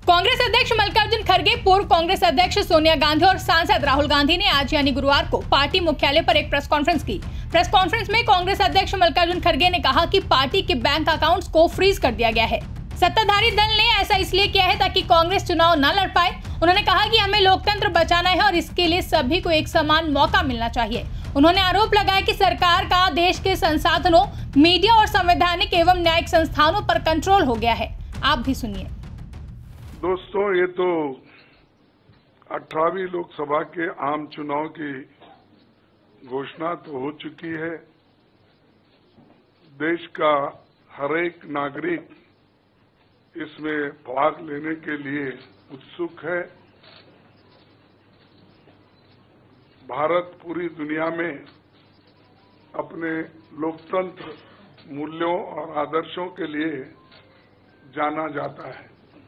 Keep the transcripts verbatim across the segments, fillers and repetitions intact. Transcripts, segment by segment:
कांग्रेस अध्यक्ष मल्लिकार्जुन खड़गे, पूर्व कांग्रेस अध्यक्ष सोनिया गांधी और सांसद राहुल गांधी ने आज यानी गुरुवार को पार्टी मुख्यालय पर एक प्रेस कॉन्फ्रेंस की। प्रेस कॉन्फ्रेंस में कांग्रेस अध्यक्ष मल्लिकार्जुन खड़गे ने कहा कि पार्टी के बैंक अकाउंट्स को फ्रीज कर दिया गया है। सत्ताधारी दल ने ऐसा इसलिए किया है ताकि कांग्रेस चुनाव न लड़ पाए। उन्होंने कहा कि हमें लोकतंत्र बचाना है और इसके लिए सभी को एक समान मौका मिलना चाहिए। उन्होंने आरोप लगाया कि सरकार का देश के संसाधनों, मीडिया और संवैधानिक एवं न्यायिक संस्थानों पर कंट्रोल हो गया है। आप भी सुनिए। दोस्तों, ये तो अठारहवीं लोकसभा के आम चुनाव की घोषणा तो हो चुकी है। देश का हर एक नागरिक इसमें भाग लेने के लिए उत्सुक है। भारत पूरी दुनिया में अपने लोकतंत्र मूल्यों और आदर्शों के लिए जाना जाता है।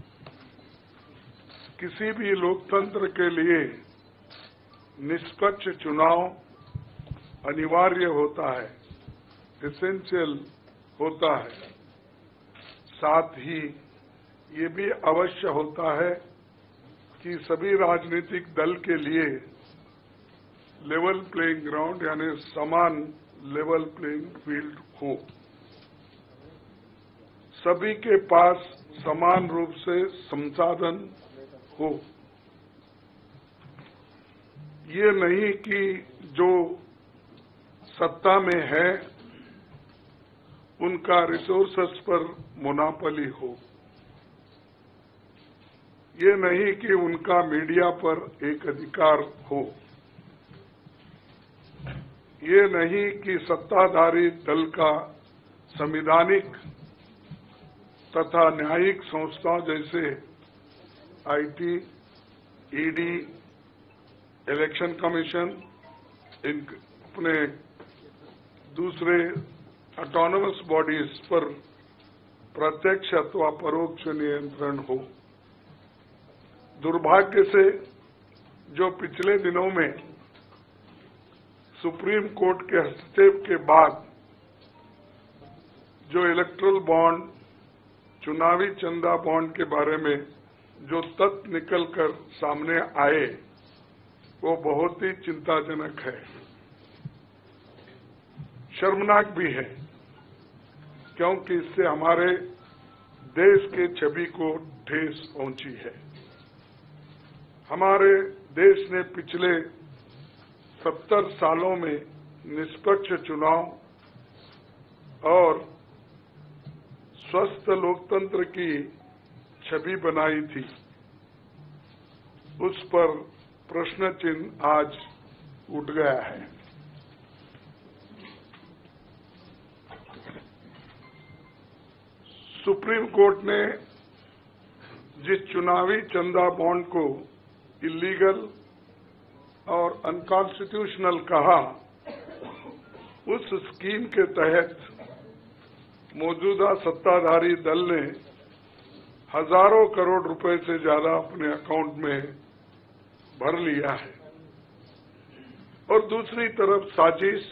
किसी भी लोकतंत्र के लिए निष्पक्ष चुनाव अनिवार्य होता है, एसेंशियल होता है। साथ ही ये भी अवश्य होता है कि सभी राजनीतिक दल के लिए लेवल प्लेइंग ग्राउंड यानी समान लेवल प्लेइंग फील्ड हो, सभी के पास समान रूप से संसाधन हो। ये नहीं कि जो सत्ता में है उनका रिसोर्सेस पर मोनोपोली हो। ये नहीं कि उनका मीडिया पर एक अधिकार हो। ये नहीं कि सत्ताधारी दल का संवैधानिक तथा न्यायिक संस्थाओं जैसे आईटी, ईडी, इलेक्शन कमीशन, इन अपने दूसरे ऑटोनोमस बॉडीज पर प्रत्यक्ष अथवा परोक्ष नियंत्रण हो। दुर्भाग्य से जो पिछले दिनों में सुप्रीम कोर्ट के हस्तक्षेप के बाद जो इलेक्टोरल बॉन्ड, चुनावी चंदा बॉन्ड के बारे में जो तथ्य निकलकर सामने आए वो बहुत ही चिंताजनक है, शर्मनाक भी है, क्योंकि इससे हमारे देश के छवि को ठेस पहुंची है। हमारे देश ने पिछले सत्तर सालों में निष्पक्ष चुनाव और स्वस्थ लोकतंत्र की छवि बनाई थी। उस पर प्रश्न चिन्ह आज उठ गया है। सुप्रीम कोर्ट ने जिस चुनावी चंदा बॉन्ड को इलीगल और अनकॉन्स्टिट्यूशनल कहा, उस स्कीम के तहत मौजूदा सत्ताधारी दल ने हजारों करोड़ रुपए से ज्यादा अपने अकाउंट में भर लिया है और दूसरी तरफ साजिश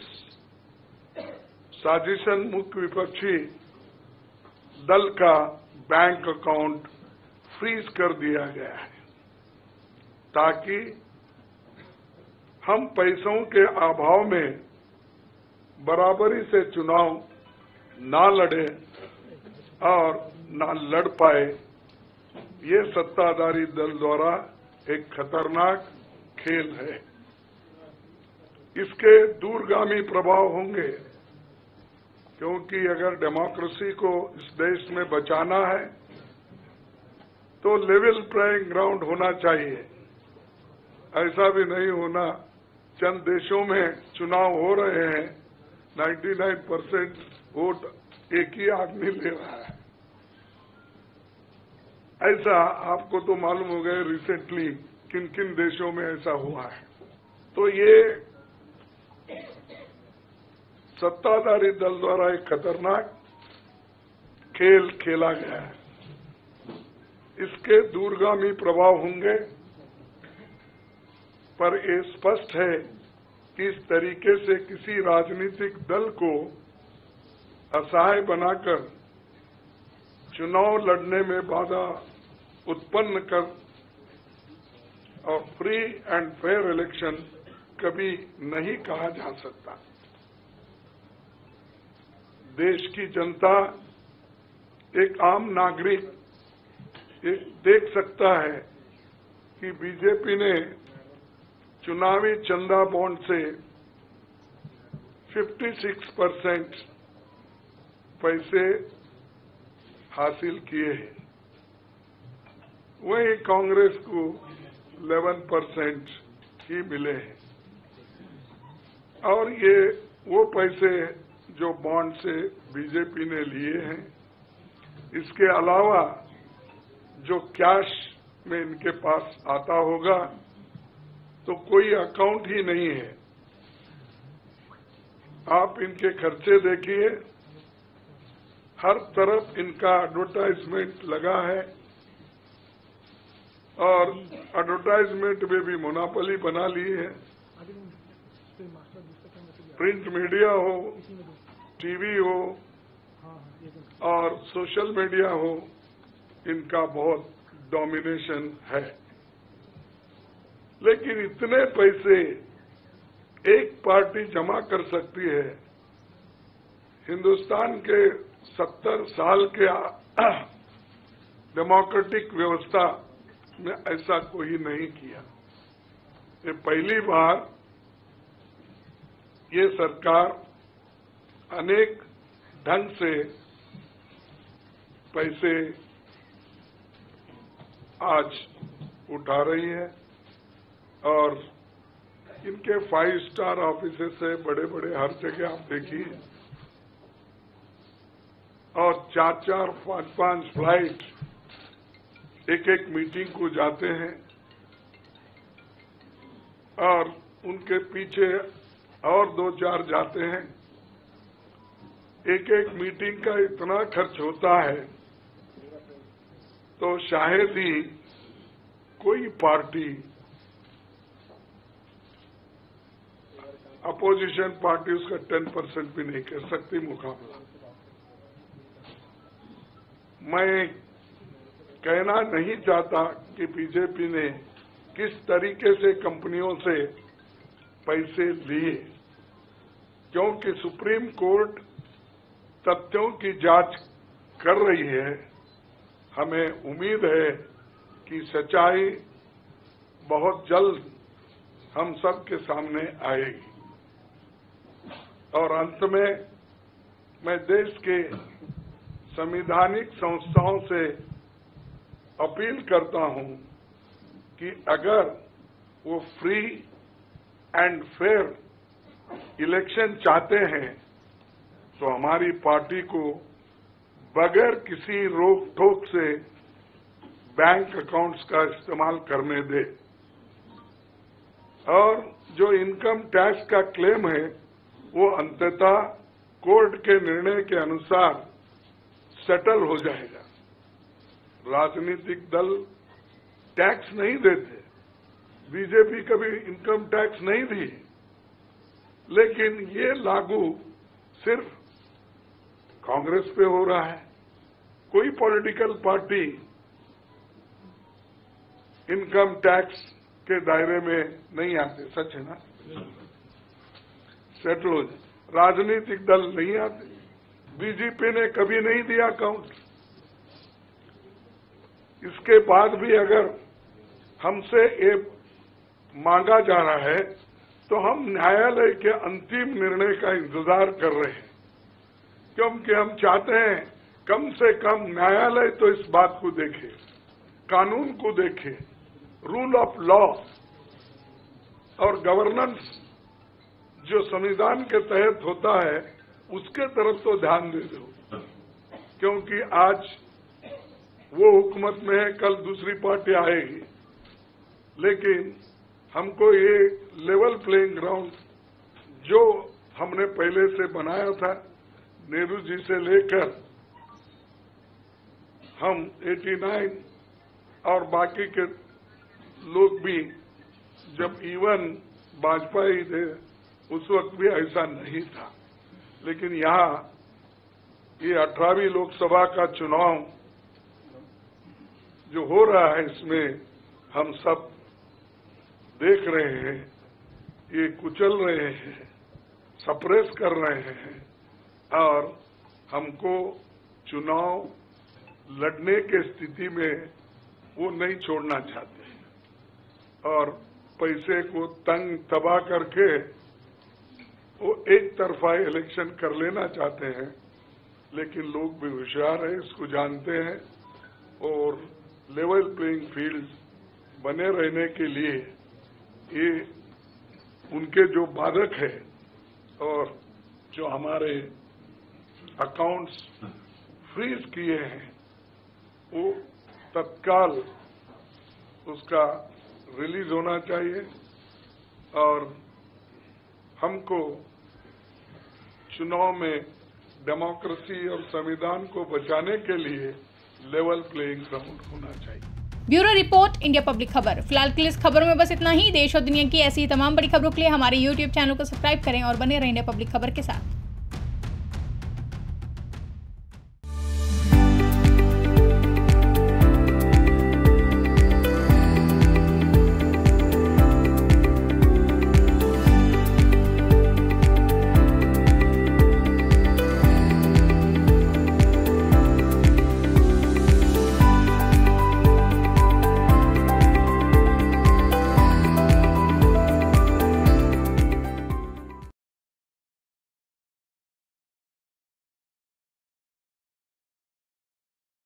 साजिशन मुख्य विपक्षी दल का बैंक अकाउंट फ्रीज कर दिया गया है ताकि हम पैसों के अभाव में बराबरी से चुनाव ना लड़े और ना लड़ पाए। ये सत्ताधारी दल द्वारा एक खतरनाक खेल है। इसके दूरगामी प्रभाव होंगे, क्योंकि अगर डेमोक्रेसी को इस देश में बचाना है तो लेवल प्लेइंग ग्राउंड होना चाहिए। ऐसा भी नहीं होना चंद देशों में चुनाव हो रहे हैं, निन्यानवे परसेंट वोट एक ही आदमी ले रहा है। ऐसा आपको तो मालूम हो गया रिसेंटली किन किन देशों में ऐसा हुआ है। तो ये सत्ताधारी दल द्वारा एक खतरनाक खेल खेला गया है। इसके दूरगामी प्रभाव होंगे, पर ये स्पष्ट है कि इस तरीके से किसी राजनीतिक दल को असहाय बनाकर चुनाव लड़ने में बाधा उत्पन्न कर और फ्री एंड फेयर इलेक्शन कभी नहीं कहा जा सकता। देश की जनता, एक आम नागरिक देख सकता है कि बीजेपी ने चुनावी चंदा बॉन्ड से छप्पन परसेंट पैसे हासिल किए हैं, वहीं कांग्रेस को ग्यारह परसेंट ही मिले हैं। और ये वो पैसे जो बॉन्ड से बीजेपी ने लिए हैं, इसके अलावा जो कैश में इनके पास आता होगा तो कोई अकाउंट ही नहीं है। आप इनके खर्चे देखिए, हर तरफ इनका एडवर्टाइजमेंट लगा है और एडवर्टाइजमेंट में भी मोनोपोली बना ली है। प्रिंट मीडिया हो, टीवी हो और सोशल मीडिया हो, इनका बहुत डोमिनेशन है। लेकिन इतने पैसे एक पार्टी जमा कर सकती है, हिंदुस्तान के सत्तर साल के डेमोक्रेटिक व्यवस्था में ऐसा कोई नहीं किया। ये पहली बार ये सरकार अनेक ढंग से पैसे आज उठा रही है और इनके फाइव स्टार ऑफिसर से बड़े बड़े हर जगह आप देखिए, और चार चार पांच पांच फ्लाइट एक एक मीटिंग को जाते हैं और उनके पीछे और दो चार जाते हैं। एक एक मीटिंग का इतना खर्च होता है तो शायद ही कोई पार्टी, अपोजिशन पार्टी उसका टेन परसेंट भी नहीं कर सकती मुकाबला। मैं कहना नहीं चाहता कि बीजेपी ने किस तरीके से कंपनियों से पैसे लिए, क्योंकि सुप्रीम कोर्ट तथ्यों की जांच कर रही है। हमें उम्मीद है कि सच्चाई बहुत जल्द हम सब के सामने आएगी। और अंत में मैं देश के संवैधानिक संस्थाओं से अपील करता हूं कि अगर वो फ्री एंड फेयर इलेक्शन चाहते हैं तो हमारी पार्टी को बगैर किसी रोक टोक से बैंक अकाउंट्स का इस्तेमाल करने दे, और जो इनकम टैक्स का क्लेम है वो अंततः कोर्ट के निर्णय के अनुसार सेटल हो जाएगा। राजनीतिक दल टैक्स नहीं देते, बीजेपी कभी इनकम टैक्स नहीं दी, लेकिन ये लागू सिर्फ कांग्रेस पे हो रहा है। कोई पॉलिटिकल पार्टी इनकम टैक्स के दायरे में नहीं आते, सच है ना? सेटल हो जाए। राजनीतिक दल नहीं आते, बीजेपी ने कभी नहीं दिया अकाउंट। इसके बाद भी अगर हमसे ये मांगा जा रहा है तो हम न्यायालय के अंतिम निर्णय का इंतजार कर रहे हैं, क्योंकि हम चाहते हैं कम से कम न्यायालय तो इस बात को देखे, कानून को देखे, रूल ऑफ लॉ और गवर्नेंस जो संविधान के तहत होता है उसके तरफ तो ध्यान दे दो, क्योंकि आज वो हुकूमत में है, कल दूसरी पार्टी आएगी। लेकिन हमको ये लेवल प्लेइंग ग्राउंड जो हमने पहले से बनाया था, नेहरू जी से लेकर हम नवासी और बाकी के लोग भी, जब इवन वाजपेयी थे उस वक्त भी ऐसा नहीं था। लेकिन यहाँ ये अठारहवीं लोकसभा का चुनाव जो हो रहा है इसमें हम सब देख रहे हैं, ये कुचल रहे हैं, सप्रेस कर रहे हैं और हमको चुनाव लड़ने के स्थिति में वो नहीं छोड़ना चाहते और पैसे को तंग तबाह करके वो एक तरफा इलेक्शन कर लेना चाहते हैं। लेकिन लोग भी होशियार हैं, इसको जानते हैं और लेवल प्लेइंग फील्ड बने रहने के लिए ये उनके जो बाधक है और जो हमारे अकाउंट्स फ्रीज किए हैं वो तत्काल उसका रिलीज होना चाहिए और हमको चुनाव में डेमोक्रेसी और संविधान को बचाने के लिए लेवल प्लेइंग ग्राउंड होना चाहिए। ब्यूरो रिपोर्ट, इंडिया पब्लिक खबर। फिलहाल के लिए इस खबरों में बस इतना ही। देश और दुनिया की ऐसी तमाम बड़ी खबरों के लिए हमारे यूट्यूब चैनल को सब्सक्राइब करें और बने रहें इंडिया पब्लिक खबर के साथ।